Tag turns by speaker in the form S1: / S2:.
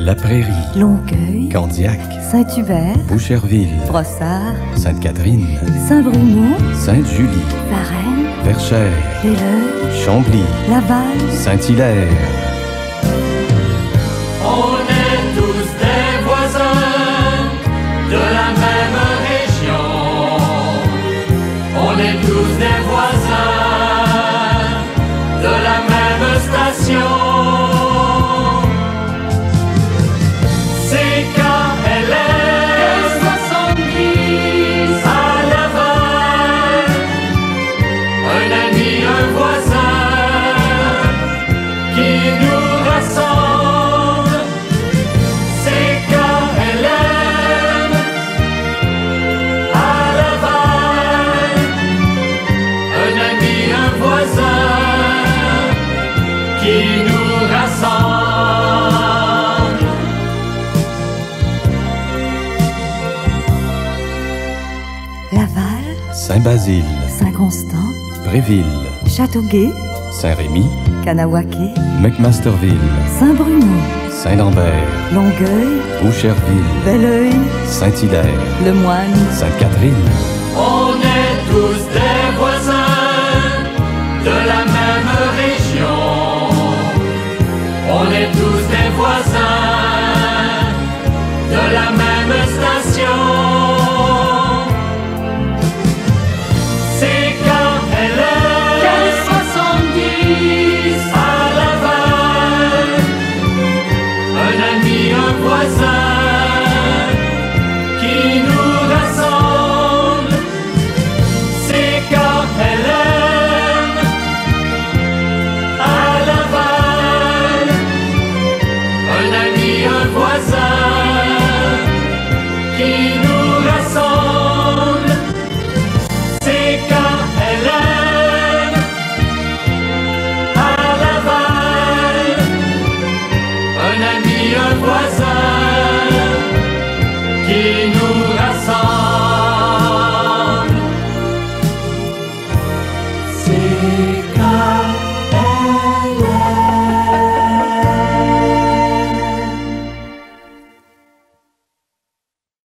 S1: La Prairie,
S2: Longueuil,
S1: Candiac,
S2: Saint-Hubert,
S1: Boucherville,
S2: Brossard,
S1: Sainte-Catherine,
S2: Saint-Bruno,
S1: Sainte-Julie,
S2: Varennes,
S1: Verchères,
S2: Belleuil,
S1: Chambly,
S2: Laval,
S1: Saint-Hilaire.
S3: On est tous des voisins de la même région. On est tous des voisins de la même station. C'est KLM 70 à Laval. Un ami, un voisin qui nous rassemble. C'est KLM à Laval. Un ami, un voisin qui nous rassemble.
S2: Laval,
S1: Saint-Basile,
S2: Saint-Constant,
S1: Bréville,
S2: Châteauguay,
S1: Saint-Rémy,
S2: Kahnawake,
S1: McMasterville,
S2: Saint-Bruno,
S1: Saint-Lambert,
S2: Longueuil,
S1: Boucherville,
S2: Belleuil,
S1: Saint-Hilaire,
S2: Le Moine,
S1: Sainte-Catherine.
S3: On est tous des voisins de la même région. On est tous des voisins de la même station. C'est KLM 70 à Laval. Un ami, un voisin qui nous rassemble. C'est KLM à Laval. Un ami, un voisin qui nous rassemble. C'est KLM à Laval. Un ami, un voisin qui nous rassemble. C'est KLM.